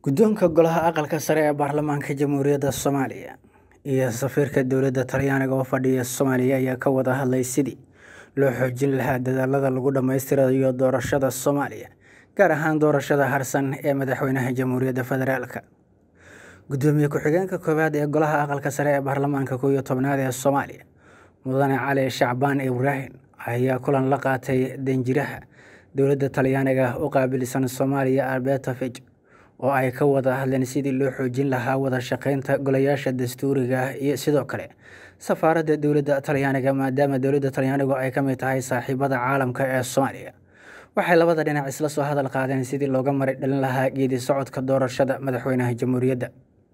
guddoonka golaha aqalka sare ee baarlamaanka jamhuuriyadda Soomaaliya iyo safiirka dowladda Talyaaniga oo fadhiya Soomaaliya ayaa ka wada hadlay sidii loo xoojin lahaa dadaallada lagu dhammaystirayo doorashada Soomaaliya gaar ahaan doorashada harsan ee madaxweynaha jamhuuriyadda federaalka. Gudoomiye ku-xigeenka koowaad ee golaha aqalka sare ee baarlamaanka 11aad ee Soomaaliya Mudane Cali Shacbaan Ibrahim ayaa kulan la qaatay danjiraha dowladda Talyaaniga u qaabilsan Soomaaliya Alberto Fico oo ay ka wada hadleen sidii loo xoojin lahaa wada shaqeynta golayaasha dastuuriga iyo sidoo kale safaaradda dowladda Talyaaniga maadaama dowladda Talyaanigu ay ka mid tahay saaxiibada caalamka ee Soomaaliya. Waxay labada dhinac isla soo hadal qaadeen sidii looga mari dhalin lahaa geedi socodka doorashada madaxweynaha jamhuuriyadda.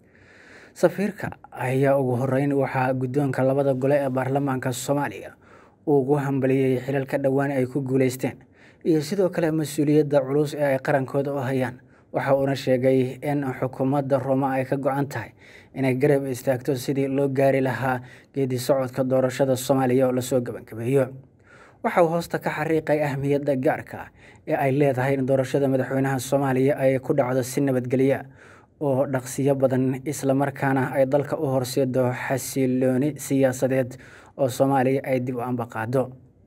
Safiirka ayaa ugu horeyn waxaa guddoonka labada gole ee baarlamaanka Soomaaliya ugu hambaliyay xilalka dhawaan ay ku guuleysteen iyo sidoo kale mas'uuliyadda culus ee ay qarankooda u hayaan. Waxa uuna sheegay in xukuumadda Roma ay ka go'an tahay inay garab istaagto sidii loo gaari lahaa geedi socodka doorashada Soomaaliya oo la soo gabagabeeyo. Waxa uu hoosta ka xariiqay ahmiyadda gaarka ah ee ay leedahay in doorashada madaxweynaha Soomaaliya ay ku dhacdo si nabadgelyo oo dhaqsiyo badan isla markaana ay dalka u horseedo xasilooni siyaasadeed oo Soomaaliya ay dib u ambaqaado.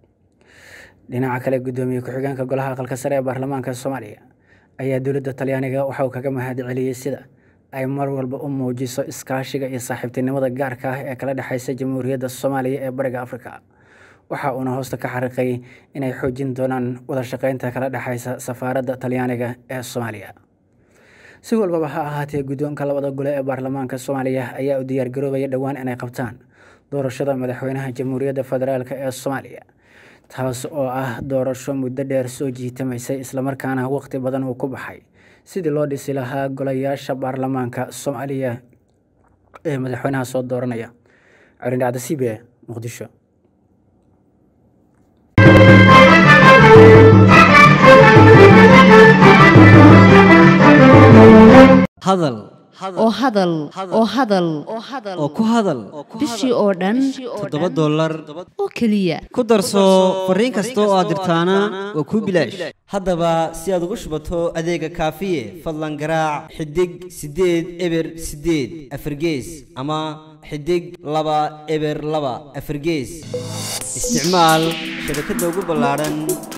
Dhinaca kale, gudoomiye ku-xigeenka golaha aqalka sare ee baarlamaanka Soomaaliya ayaa dowladda Talyaaniga waxa uu kaga mahadceliyay sida ay mar walba u muujiso iskaashiga iyo saaxiibtinimada gaarka ah ee kala dhexeysa jamhuuriyadda Soomaaliya ee bariga Afrika. Waxa uuna hoosta ka xariiqay inay xoojin doonaan wada shaqeynta kala dhexeysa safaaradda Talyaaniga ee Soomaaliya. Si walbaba ha ahaatee, guddoonka labada gole ee baarlamaanka Soomaaliya ayaa u diyaar garoobaya dhawaan inay qabtaan doorashada madaxweynaha jamhuuriyadda federaalka ee Soomaaliya, taas oo ah doorasho muddo dheer soo jiitamaysay isla markaana waqti badan uu ku baxay sidii loo dhisi lahaa golayaasha baarlamaanka Soomaaliya ee madaxweynaha soo dooranaya. Arindhacda CBA, Muqdisho. hadal oo ku hadal bishii oo dhan $7 oo kaliya ku darso fariin kasta oo aad dirtaana waa ku bilaash. haddaba si aad ugu shubato adeega kaafiye fadlan garaac xidig 8 eber 8 afargees ama xidig 2 eber 2 afargees. isticmaal shabakadda ugu ballaaran